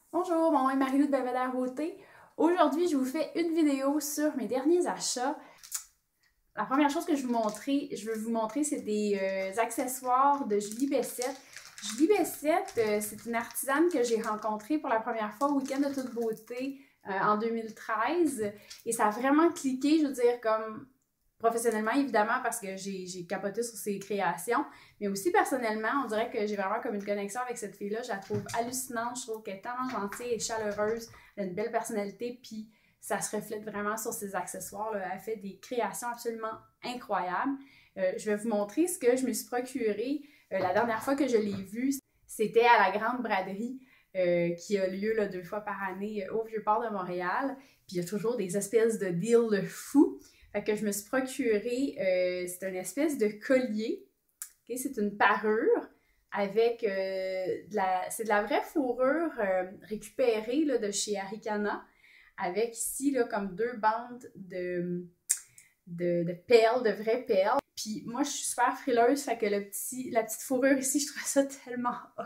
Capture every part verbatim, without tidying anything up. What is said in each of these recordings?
Bonjour, mon nom est Marie-Lou de Belvédère Beauté. Aujourd'hui, je vous fais une vidéo sur mes derniers achats. La première chose que je, vous montrer, je veux vous montrer, c'est des euh, accessoires de Julie Bessette. Julie Bessette, euh, c'est une artisane que j'ai rencontrée pour la première fois au Week-end de toute beauté euh, en deux mille treize. Et ça a vraiment cliqué, je veux dire, comme professionnellement, évidemment, parce que j'ai capoté sur ses créations, mais aussi personnellement, on dirait que j'ai vraiment comme une connexion avec cette fille-là. Je la trouve hallucinante, je trouve qu'elle est tellement gentille et chaleureuse, elle a une belle personnalité, puis ça se reflète vraiment sur ses accessoires, là. Elle fait des créations absolument incroyables. Euh, je vais vous montrer ce que je me suis procuré euh, la dernière fois que je l'ai vue. C'était à la Grande Braderie euh, qui a lieu là, deux fois par année euh, au Vieux-Port de Montréal. Puis il y a toujours des espèces de deals fous. Fait que je me suis procuré, euh, c'est une espèce de collier. Okay? C'est une parure avec euh, de la, c'est de la vraie fourrure euh, récupérée là, de chez Arikana, avec ici là, comme deux bandes de, de, de perles, de vraies perles. Puis moi, je suis super frileuse, fait que le petit, la petite fourrure ici, je trouve ça tellement hot.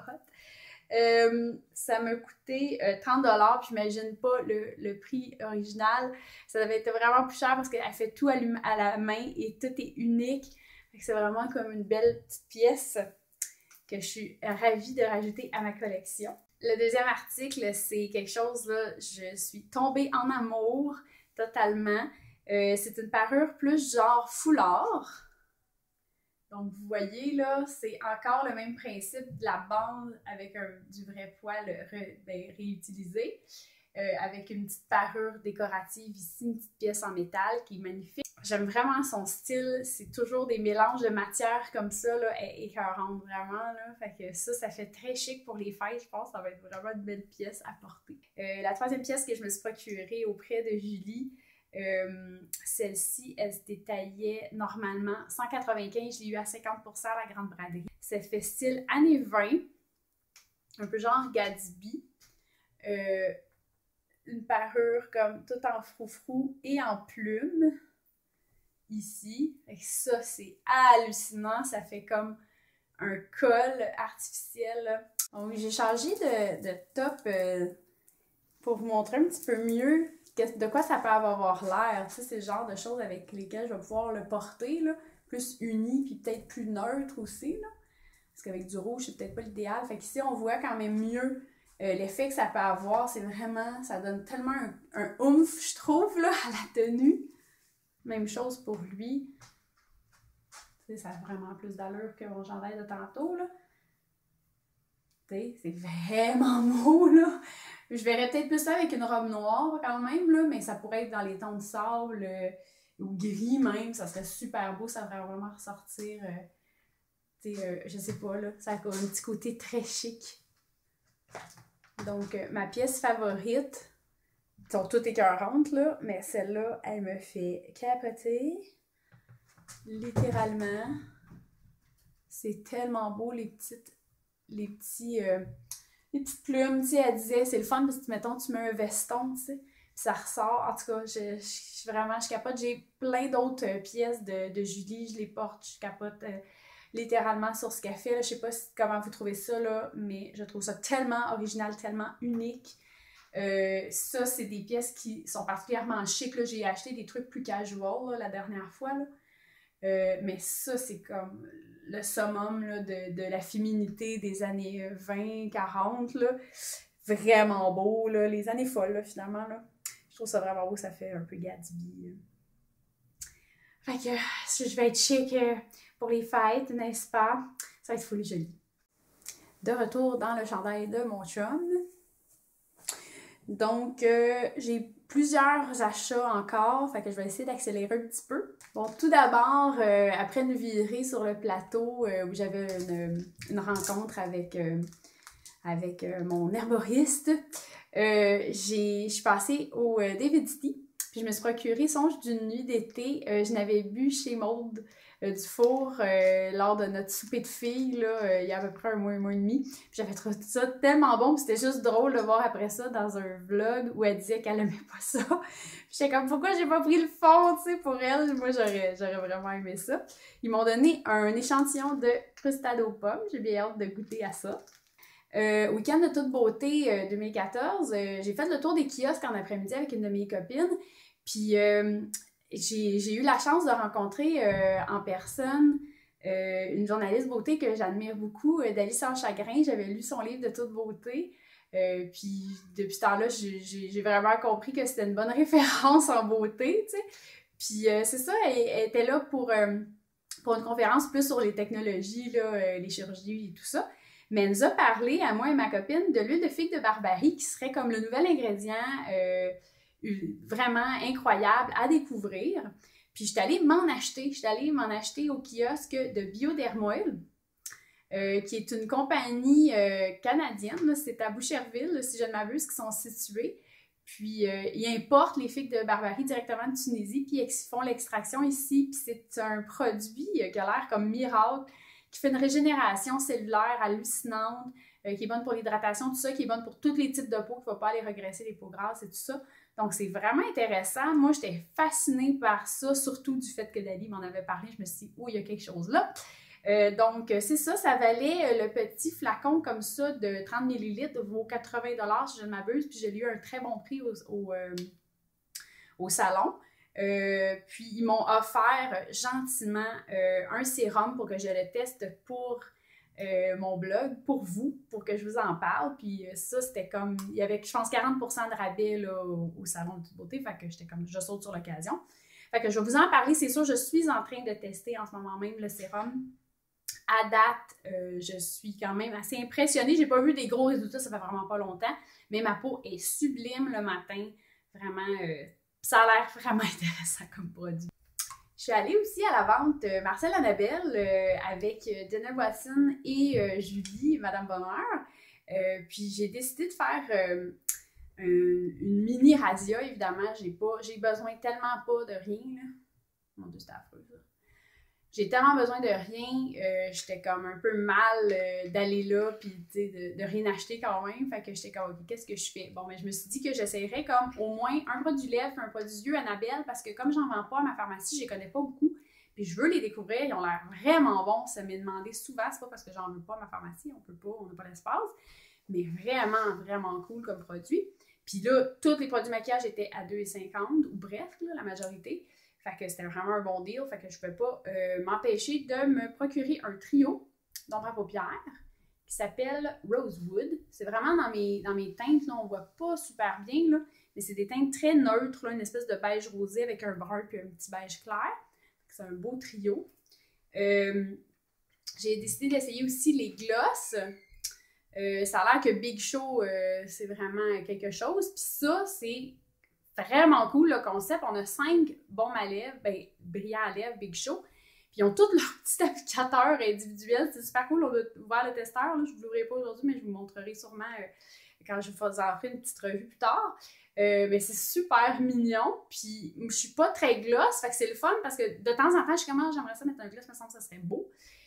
Euh, ça m'a coûté euh, trente dollars, puis j'imagine pas le, le prix original. Ça avait été vraiment plus cher parce qu'elle fait tout à, à la main et tout est unique. C'est vraiment comme une belle petite pièce que je suis ravie de rajouter à ma collection. Le deuxième article, c'est quelque chose, là, je suis tombée en amour totalement. Euh, c'est une parure plus genre foulard. Donc, vous voyez, là, c'est encore le même principe de la bande avec un, du vrai poil ré, ben, réutilisé, euh, avec une petite parure décorative ici, une petite pièce en métal qui est magnifique. J'aime vraiment son style, c'est toujours des mélanges de matières comme ça, là, écœurantes vraiment, là. Fait que ça, ça fait très chic pour les fêtes, je pense, ça va être vraiment une belle pièce à porter. Euh, la troisième pièce que je me suis procurée auprès de Julie, Euh, celle-ci, elle se détaillait normalement cent quatre-vingt-quinze, je l'ai eu à cinquante pour cent à la Grande Braderie. Ça fait style années vingt, un peu genre Gatsby. Euh, une parure comme tout en froufrou et en plume, ici. Et ça, c'est hallucinant, ça fait comme un col artificiel. Donc, j'ai changé de, de top euh, pour vous montrer un petit peu mieux de quoi ça peut avoir l'air. Ça, c'est le genre de choses avec lesquelles je vais pouvoir le porter, là, plus uni, puis peut-être plus neutre aussi, là. Parce qu'avec du rouge, c'est peut-être pas l'idéal. Fait qu'ici, on voit quand même mieux euh, l'effet que ça peut avoir. C'est vraiment, ça donne tellement un, un oomph, je trouve, là, à la tenue. Même chose pour lui. Tu sais, ça a vraiment plus d'allure que mon chandail de tantôt, là. C'est vraiment beau, là. Je verrais peut-être plus ça avec une robe noire quand même, là, mais ça pourrait être dans les tons de sable euh, ou gris même. Ça serait super beau, ça devrait vraiment ressortir. Euh, tu sais, euh, je sais pas, là. Ça a un petit côté très chic. Donc, euh, ma pièce favorite, elles sont toutes écœurantes, là, mais celle-là, elle me fait capoter. Littéralement. C'est tellement beau, les petites. Les petits. Euh, les petites plumes, tu sais, elle disait, c'est le fun parce que, mettons, tu mets un veston, tu sais, puis ça ressort. En tout cas, je, je, vraiment, je capote. J'ai plein d'autres euh, pièces de, de Julie, je les porte, je capote euh, littéralement sur ce qu'elle fait. Là. Je sais pas si, comment vous trouvez ça, là, mais je trouve ça tellement original, tellement unique. Euh, ça, c'est des pièces qui sont particulièrement chic. J'ai acheté des trucs plus casual là, la dernière fois, là. Euh, mais ça, c'est comme le summum là, de, de la féminité des années vingt quarante. Là. Vraiment beau, là. Les années folles, là, finalement. Là. Je trouve ça vraiment beau, ça fait un peu Gatsby. Là. Fait que je vais être chic pour les fêtes, n'est-ce pas? Ça va être folie joli. De retour dans le chandail de mon chum. Donc, euh, j'ai plusieurs achats encore, fait que je vais essayer d'accélérer un petit peu. Bon, tout d'abord, euh, après une virée sur le plateau euh, où j'avais une, une rencontre avec, euh, avec euh, mon herboriste, euh, je suis passée au euh, David City, puis je me suis procuré Songe d'une nuit d'été. Euh, je n'avais bu chez Maude euh, du Four euh, lors de notre souper de filles, là, euh, il y a à peu près un mois, un mois et demi. Puis j'avais trouvé ça tellement bon, puis c'était juste drôle de voir après ça dans un vlog où elle disait qu'elle aimait pas ça. Puis j'étais comme, pourquoi j'ai pas pris le fond, tu sais, pour elle? Moi, j'aurais vraiment aimé ça. Ils m'ont donné un échantillon de crustade aux pommes. J'ai bien hâte de goûter à ça. Euh, Week-end de toute beauté euh, deux mille quatorze, euh, j'ai fait le tour des kiosques en après-midi avec une de mes copines. Puis euh, j'ai eu la chance de rencontrer euh, en personne euh, une journaliste beauté que j'admire beaucoup, euh, Dali Sans Chagrin. J'avais lu son livre de toute beauté. Euh, puis depuis ce temps-là, j'ai vraiment compris que c'était une bonne référence en beauté, tu sais. Puis euh, c'est ça, elle, elle était là pour, euh, pour une conférence plus sur les technologies, là, euh, les chirurgies et tout ça. Mais elle nous a parlé, à moi et ma copine, de l'huile de figue de Barbarie qui serait comme le nouvel ingrédient euh, vraiment incroyable à découvrir. Puis je suis allée m'en acheter. Je suis allée m'en acheter au kiosque de Biodermoil, euh, qui est une compagnie euh, canadienne. C'est à Boucherville, si je ne m'abuse, qui sont situés. Puis euh, ils importent les figues de Barbarie directement de Tunisie, puis ils font l'extraction ici. Puis c'est un produit euh, qui a l'air comme miracle, qui fait une régénération cellulaire hallucinante, euh, qui est bonne pour l'hydratation, tout ça, qui est bonne pour tous les types de peau, qui ne va pas aller regresser les peaux grasses et tout ça. Donc, c'est vraiment intéressant. Moi, j'étais fascinée par ça, surtout du fait que Dali m'en avait parlé. Je me suis dit, oh, il y a quelque chose là. Euh, donc, c'est ça, ça valait euh, le petit flacon comme ça de trente millilitres, vaut quatre-vingts dollars si je ne m'abuse, puis j'ai eu un très bon prix au, au, euh, au salon. Euh, puis ils m'ont offert gentiment euh, un sérum pour que je le teste pour euh, mon blog, pour vous, pour que je vous en parle. Puis euh, ça, c'était comme, il y avait, je pense, quarante pour cent de rabais là, au, au salon de toute beauté, fait que j'étais comme, je saute sur l'occasion. Fait que je vais vous en parler, c'est sûr, je suis en train de tester en ce moment même le sérum. À date, euh, je suis quand même assez impressionnée. J'ai pas vu des gros résultats, ça fait vraiment pas longtemps, mais ma peau est sublime le matin. Vraiment, euh, ça a l'air vraiment intéressant comme produit. Je suis allée aussi à la vente euh, Marcel Annabelle euh, avec euh, Jenna Watson et euh, Julie, Madame Bonheur. Euh, puis j'ai décidé de faire euh, une, une mini razzia, évidemment. J'ai pas, j'ai besoin tellement pas de rien, là. Mon Dieu, c'était affreux, ça. J'ai tellement besoin de rien, euh, j'étais comme un peu mal euh, d'aller là, puis de, de rien acheter quand même. Fait que j'étais comme, ok, qu'est-ce que je fais? Bon, mais je me suis dit que j'essayerais comme au moins un produit lèvres, un produit yeux Annabelle, parce que comme j'en vends pas à ma pharmacie, je les connais pas beaucoup, puis je veux les découvrir, ils ont l'air vraiment bons. Ça m'est demandé souvent, c'est pas parce que j'en veux pas à ma pharmacie, on peut pas, on n'a pas l'espace, mais vraiment, vraiment cool comme produit. Puis là, tous les produits maquillage étaient à deux cinquante, ou bref, là, la majorité. Fait que c'était vraiment un bon deal. Fait que je ne peux pas euh, m'empêcher de me procurer un trio d'ombre à paupières qui s'appelle Rosewood. C'est vraiment dans mes, dans mes teintes. Là, on ne voit pas super bien, là, mais c'est des teintes très neutres, là, une espèce de beige rosé avec un brun puis un petit beige clair. C'est un beau trio. Euh, j'ai décidé d'essayer aussi les glosses. Euh, ça a l'air que Big Show, euh, c'est vraiment quelque chose. Puis ça, c'est vraiment cool le concept. On a cinq baumes à lèvres, ben, brillants à lèvres, Big Show. Puis ils ont tous leurs petits applicateurs individuels. C'est super cool. On a ouvert le testeur. Là. Je ne vous l'ouvrirai pas aujourd'hui, mais je vous montrerai sûrement euh, quand je vous en ferai une petite revue plus tard. Euh, mais c'est super mignon. Puis je suis pas très gloss. Fait que c'est le fun parce que de temps en temps, je suis comme, ah, j'aimerais ça mettre un gloss, me semble que ça serait beau.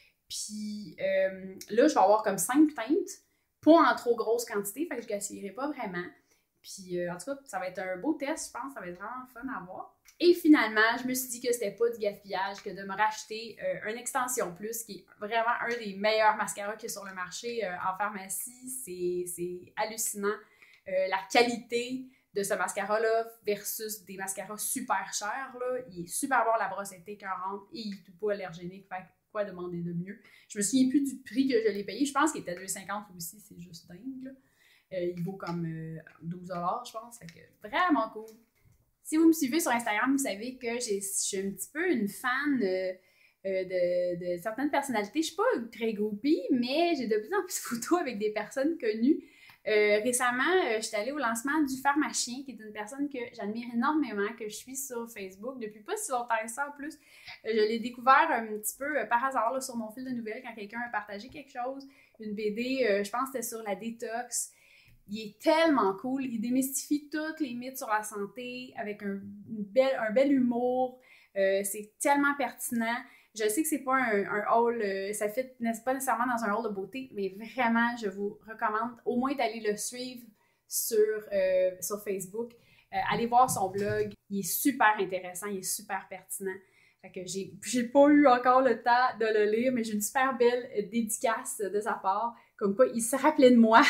Puis euh, là, je vais avoir comme cinq teintes, pas en trop grosse quantité. Fait que je ne gaspillerai pas vraiment. Puis, euh, en tout cas, ça va être un beau test, je pense. Ça va être vraiment fun à voir. Et finalement, je me suis dit que c'était pas du gaspillage que de me racheter euh, une extension plus, qui est vraiment un des meilleurs mascaras qu'il y a sur le marché euh, en pharmacie. C'est hallucinant. Euh, la qualité de ce mascara-là versus des mascaras super chers, là. Il est super bon, la brosse est écœurante et il est tout pas allergénique. Fait quoi demander de mieux? Je me souviens plus du prix que je l'ai payé. Je pense qu'il était deux cinquante aussi. C'est juste dingue, là. Euh, il vaut comme euh, douze dollars, je pense. Fait que vraiment cool. Si vous me suivez sur Instagram, vous savez que je suis un petit peu une fan euh, euh, de, de certaines personnalités. Je ne suis pas très groupie, mais j'ai de plus en plus de photos avec des personnes connues. Euh, récemment, euh, je suis allée au lancement du Pharmachien, qui est une personne que j'admire énormément, que je suis sur Facebook depuis pas si longtemps que ça en plus. Euh, je l'ai découvert un petit peu euh, par hasard là, sur mon fil de nouvelles quand quelqu'un a partagé quelque chose. Une B D, euh, je pense que c'était sur la détox. Il est tellement cool, il démystifie tous les mythes sur la santé avec un, une belle, un bel humour, euh, c'est tellement pertinent. Je sais que c'est pas un, un haul, euh, ça fit pas nécessairement dans un haul de beauté, mais vraiment, je vous recommande au moins d'aller le suivre sur, euh, sur Facebook. Euh, allez voir son blog, il est super intéressant, il est super pertinent. Fait que j'ai pas eu encore le temps de le lire, mais j'ai une super belle dédicace de sa part. Comme quoi, il se rappelait de moi.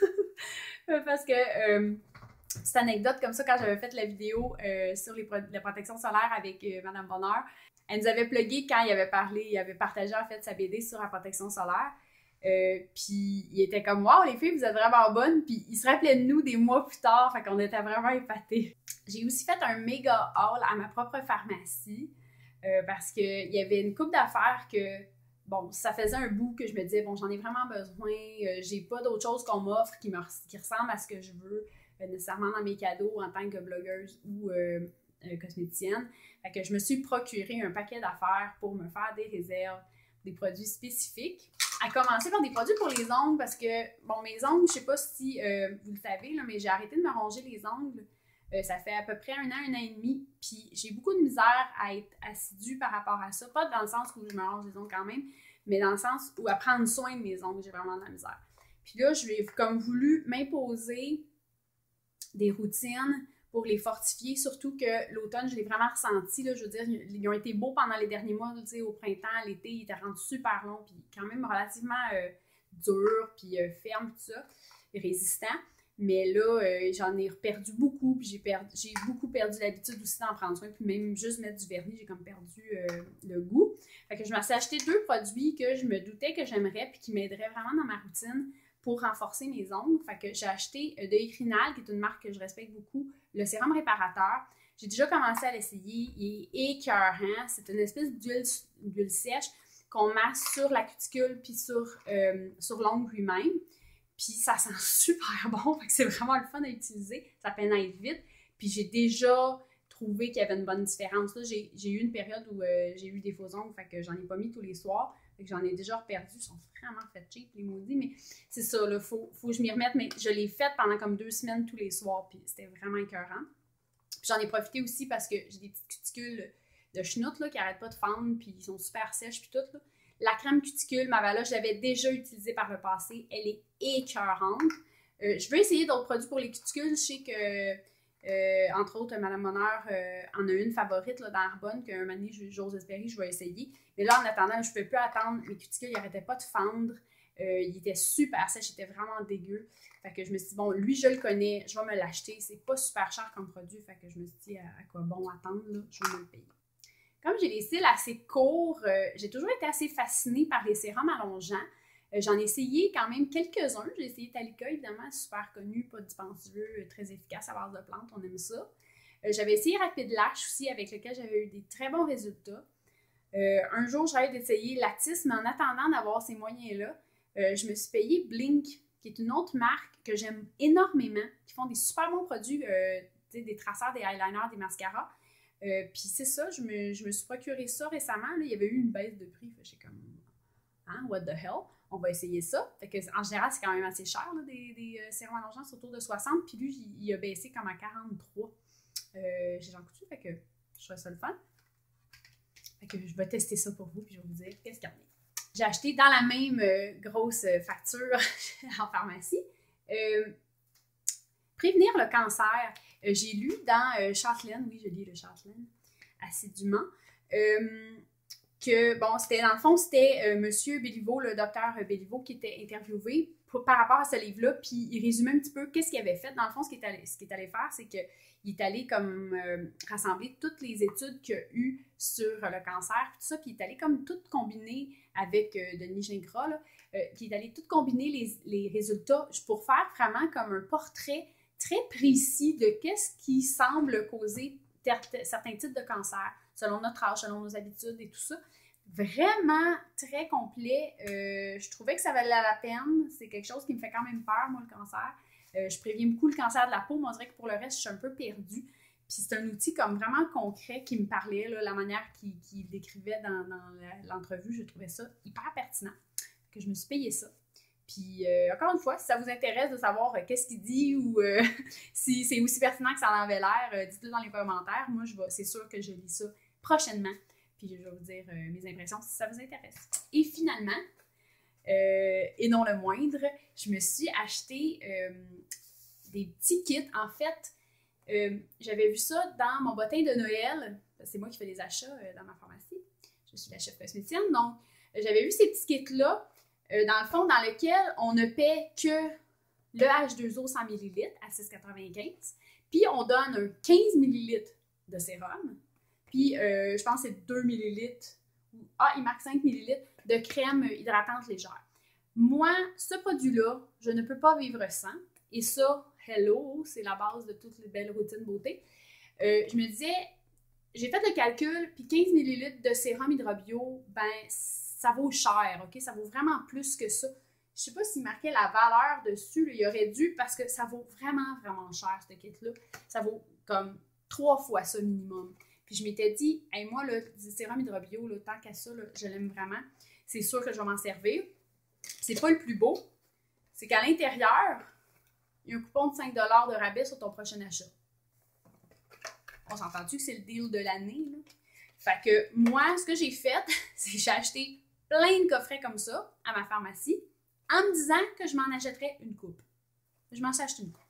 Parce que, euh, petite anecdote comme ça, quand j'avais fait la vidéo euh, sur les pro la protection solaire avec euh, Madame Bonheur, elle nous avait plugué quand il avait parlé, il avait partagé en fait sa B D sur la protection solaire. Euh, puis il était comme « Wow, les filles, vous êtes vraiment bonnes! » Puis il se rappelait de nous des mois plus tard, fait qu'on était vraiment épatés. J'ai aussi fait un méga haul à ma propre pharmacie euh, parce qu'il y avait une couple d'affaires que, bon, ça faisait un bout que je me disais « Bon, j'en ai vraiment besoin, euh, j'ai pas d'autre chose qu'on m'offre qui, qui ressemble à ce que je veux, euh, nécessairement dans mes cadeaux en tant que blogueuse ou euh, euh, cosméticienne. » Fait que je me suis procuré un paquet d'affaires pour me faire des réserves, des produits spécifiques. À commencer par des produits pour les ongles parce que, bon, mes ongles, je sais pas si euh, vous le savez, là, mais j'ai arrêté de me ronger les ongles. Euh, ça fait à peu près un an, un an et demi. Puis j'ai beaucoup de misère à être assidue par rapport à ça. Pas dans le sens où je me ronge les ongles quand même, mais dans le sens où à prendre soin de mes ongles, j'ai vraiment de la misère. Puis là, j'ai comme voulu m'imposer des routines pour les fortifier, surtout que l'automne, je l'ai vraiment ressenti, là, je veux dire, ils ont été beaux pendant les derniers mois, tu sais, au printemps, l'été, ils étaient rendus super longs, puis quand même relativement euh, durs, puis euh, fermes, tout ça, résistants, mais là, euh, j'en ai perdu beaucoup, puis j'ai perdu, j'ai beaucoup perdu l'habitude aussi d'en prendre soin, puis même juste mettre du vernis, j'ai comme perdu euh, le goût. Fait que je me suis acheté deux produits que je me doutais que j'aimerais, puis qui m'aideraient vraiment dans ma routine, pour renforcer mes ongles. Fait que j'ai acheté de Ecrinal, qui est une marque que je respecte beaucoup, le sérum réparateur. J'ai déjà commencé à l'essayer. Il est écœurant. C'est une espèce d'huile sèche qu'on masse sur la cuticule puis sur, euh, sur l'ongle lui-même. Puis ça sent super bon. Fait que c'est vraiment le fun à utiliser. Ça pénètre vite. Puis j'ai déjà trouvé qu'il y avait une bonne différence. J'ai eu une période où euh, j'ai eu des faux ongles, fait que j'en ai pas mis tous les soirs. Fait que j'en ai déjà perdu. Ils sont vraiment fait cheap, les maudits. Mais c'est ça, il faut, faut que je m'y remette. Mais je l'ai fait pendant comme deux semaines tous les soirs. Puis c'était vraiment écœurant. Puis j'en ai profité aussi parce que j'ai des petites cuticules de chenoute là, qui n'arrêtent pas de fendre. Puis ils sont super sèches. Puis tout. Là. La crème cuticule, Mavala, je l'avais déjà utilisée par le passé. Elle est écœurante. Euh, je veux essayer d'autres produits pour les cuticules. Je sais que. Euh, entre autres, Madame Bonheur euh, en a une favorite là, dans Arbonne qu'un moment donné, j'ose espérer, je vais essayer. Mais là, en attendant, je ne peux plus attendre. Mes cuticules, ils n'arrêtaient pas de fendre. Euh, il était super sèche, il était vraiment dégueu. Fait que je me suis dit, bon, lui, je le connais, je vais me l'acheter. C'est pas super cher comme produit. Fait que je me suis dit, à, à quoi bon attendre, là, je vais me le payer. Comme j'ai les cils assez courts, euh, j'ai toujours été assez fascinée par les sérums allongeants. Euh, J'en ai essayé quand même quelques-uns. J'ai essayé Talika, évidemment, super connu, pas dispendieux, très efficace à base de plantes, on aime ça. Euh, J'avais essayé Rapid Lash aussi, avec lequel j'avais eu des très bons résultats. Euh, un jour, j'avais d'essayer Lattice, mais en attendant d'avoir ces moyens-là, euh, je me suis payé Blink, qui est une autre marque que j'aime énormément, qui font des super bons produits, euh, des traceurs, des eyeliners, des mascaras. Euh, Puis c'est ça, je me, je me suis procuré ça récemment. Là, il y avait eu une baisse de prix, je sais comme, hein, what the hell? On va essayer ça. Fait que, en général, c'est quand même assez cher, là, des, des euh, sérums allongeants, c'est autour de soixante. Puis lui, il, il a baissé comme à quarante-trois euh, chez Jean Coutu. Fait que je trouvais ça le fun. Fait que je vais tester ça pour vous, puis je vais vous dire qu'est-ce qu'il y en a. J'ai acheté dans la même euh, grosse facture en pharmacie. Euh, prévenir le cancer. Euh, j'ai lu dans euh, Châtelaine, oui, je lis le Châtelaine assidûment, euh, que, bon, c'était, dans le fond, c'était euh, M. Béliveau, le docteur Béliveau, qui était interviewé pour, par rapport à ce livre-là, puis il résumait un petit peu qu'est-ce qu'il avait fait. Dans le fond, ce qu'il est allé, ce qu'il est allé faire, c'est qu'il est allé comme euh, rassembler toutes les études qu'il y a eu sur euh, le cancer, tout ça, puis il est allé comme tout combiner avec euh, Denis Gingras, là, euh, puis il est allé tout combiner les, les résultats pour faire vraiment comme un portrait très précis de qu'est-ce qui semble causer certains types de cancer, selon notre âge, selon nos habitudes et tout ça. Vraiment très complet. Euh, je trouvais que ça valait la peine. C'est quelque chose qui me fait quand même peur, moi, le cancer. Euh, je préviens beaucoup le cancer de la peau, mais on dirait que pour le reste, je suis un peu perdue. Puis c'est un outil comme vraiment concret qui me parlait, là, la manière qu'il qu'il décrivait dans, dans l'entrevue, je trouvais ça hyper pertinent. Que je me suis payé ça. Puis, euh, encore une fois, si ça vous intéresse de savoir euh, qu'est-ce qu'il dit ou euh, si c'est aussi pertinent que ça en avait l'air, euh, dites-le dans les commentaires. Moi, je vais, c'est sûr que je lis ça prochainement. Puis, je vais vous dire euh, mes impressions si ça vous intéresse. Et finalement, euh, et non le moindre, je me suis acheté euh, des petits kits. En fait, euh, j'avais vu ça dans mon bottin de Noël. C'est moi qui fais des achats euh, dans ma pharmacie. Je suis la chef cosméticienne. Donc, j'avais vu ces petits kits-là. euh, dans le fond, dans lequel on ne paie que le H deux O cent millilitres à six quatre-vingt-quinze, puis on donne un quinze millilitres de sérum, puis euh, je pense que c'est deux millilitres, ah, il marque cinq millilitres de crème hydratante légère. Moi, ce produit-là, je ne peux pas vivre sans, et ça, hello, c'est la base de toutes les belles routines beauté. Euh, je me disais, j'ai fait le calcul, puis quinze millilitres de sérum Hydra-Bio, ben, ça vaut cher, ok? Ça vaut vraiment plus que ça. Je sais pas s'il marquait la valeur dessus, là, il aurait dû, parce que ça vaut vraiment, vraiment cher, ce kit-là. Ça vaut comme trois fois ça minimum. Puis je m'étais dit, hey, moi, le sérum Hydra-Bio, là, tant qu'à ça, là, je l'aime vraiment. C'est sûr que je vais m'en servir. C'est pas le plus beau. C'est qu'à l'intérieur, il y a un coupon de cinq dollars de rabais sur ton prochain achat. On s'entend-tu que c'est le deal de l'année, là? Fait que moi, ce que j'ai fait, c'est que j'ai acheté plein de coffrets comme ça à ma pharmacie en me disant que je m'en achèterais une coupe. Je m'en suis acheté une coupe.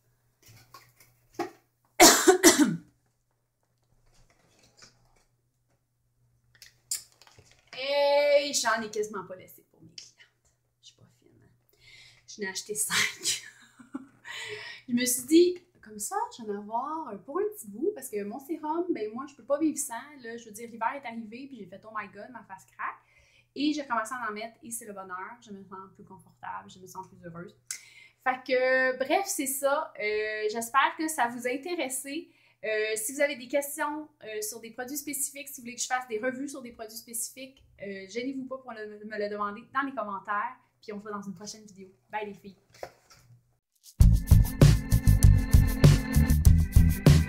Et j'en ai quasiment pas laissé pour mes clientes. Je suis pas fine. Je n'ai acheté cinq. Je me suis dit, comme ça, je vais en avoir pour un petit bout, parce que mon sérum, ben moi, je peux pas vivre sans. Là, je veux dire, l'hiver est arrivé, puis j'ai fait, oh my god, ma face craque. Et j'ai commencé à en mettre, et c'est le bonheur. Je me sens plus confortable, je me sens plus heureuse. Fait que, bref, c'est ça. Euh, j'espère que ça vous a intéressé. Euh, si vous avez des questions euh, sur des produits spécifiques, si vous voulez que je fasse des revues sur des produits spécifiques, euh, gênez-vous pas pour le, me le demander dans les commentaires. Puis on se voit dans une prochaine vidéo. Bye les filles!